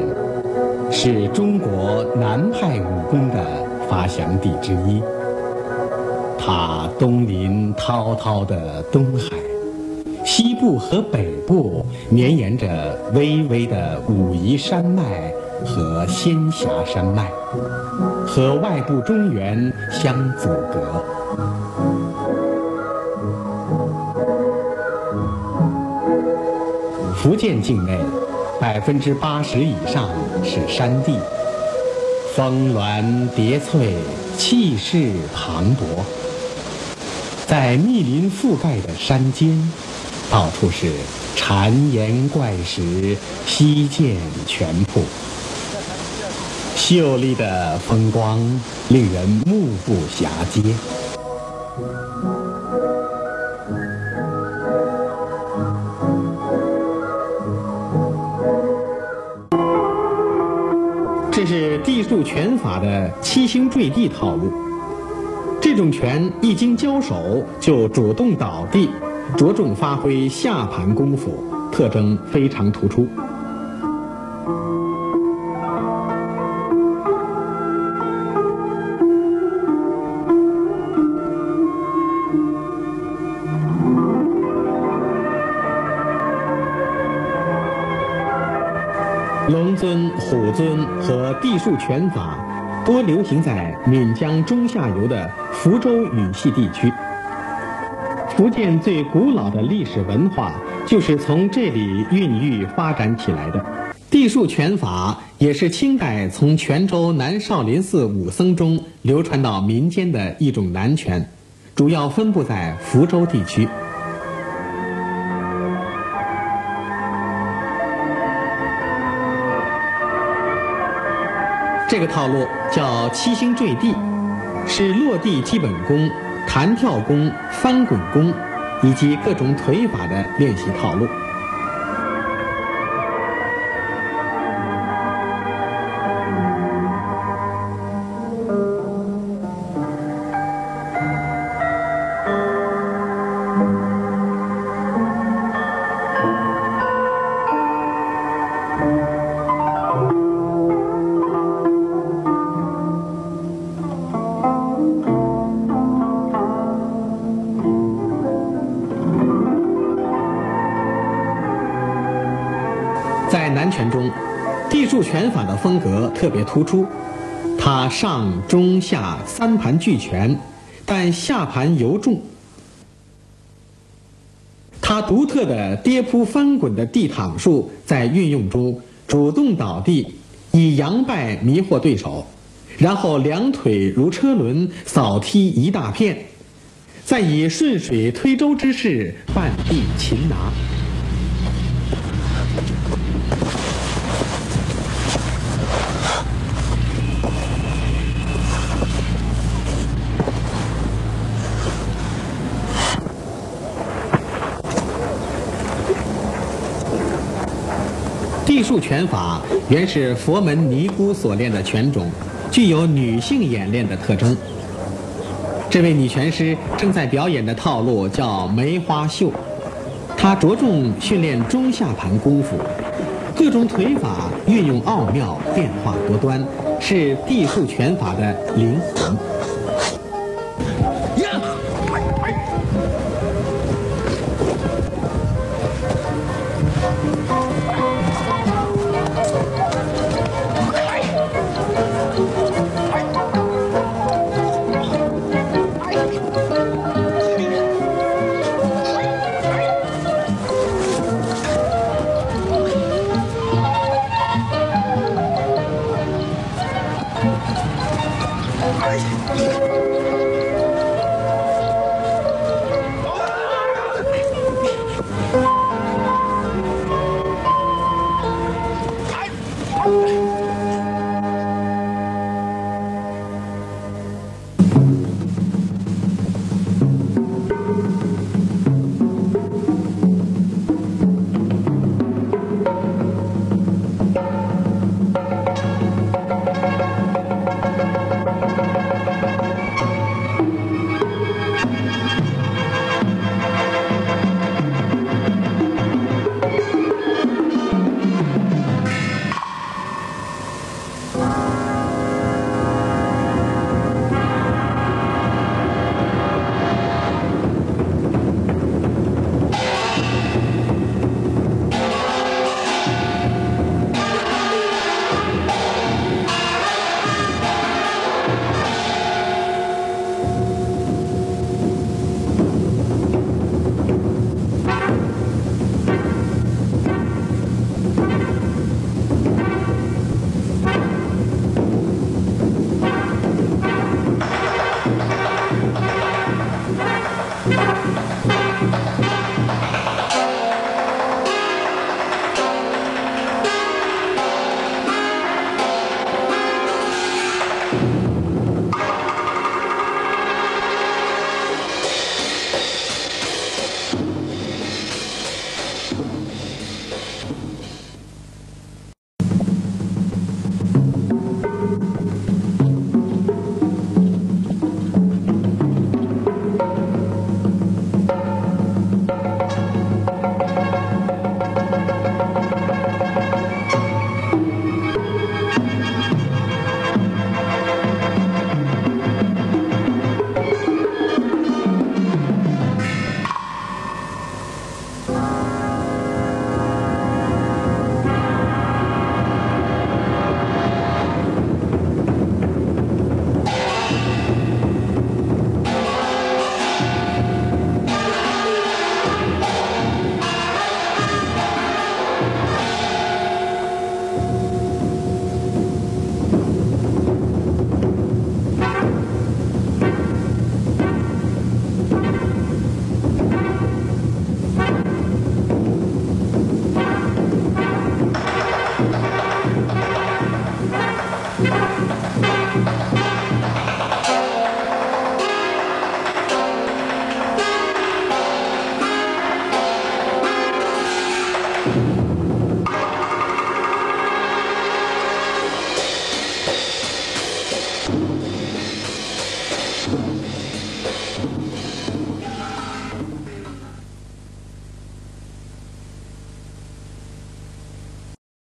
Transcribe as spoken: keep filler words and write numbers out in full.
是中国南派武功的发祥地之一。它东临滔滔的东海，西部和北部绵延着巍巍的武夷山脉和仙霞山脉，和外部中原相阻隔。福建境内百分之八十以上是山地，峰峦叠翠，气势磅礴。在密林覆盖的山间，到处是巉岩怪石，溪涧泉瀑，秀丽的风光令人目不暇接。这是地术拳法的七星坠地套路。这种拳一经交手就主动倒地，着重发挥下盘功夫，特征非常突出。龙尊、虎尊和地术拳法多流行在闽江中下游的福州语系地区。福建最古老的历史文化就是从这里孕育发展起来的。地术拳法也是清代从泉州南少林寺武僧中流传到民间的一种南拳，主要分布在福州地区。这个套路叫七星坠地，是落地基本功、弹跳功、翻滚功以及各种腿法的练习套路。在南拳中，地术拳法的风格特别突出，它上中下三盘俱全，但下盘尤重。它独特的跌扑翻滚的地躺术在运用中主动倒地，以佯败迷惑对手，然后两腿如车轮扫踢一大片，再以顺水推舟之势半地擒拿。地术拳法原是佛门尼姑所练的拳种，具有女性演练的特征。这位女拳师正在表演的套路叫梅花绣，她着重训练中下盘功夫，各种腿法运用奥妙，变化多端，是地术拳法的灵魂。 哎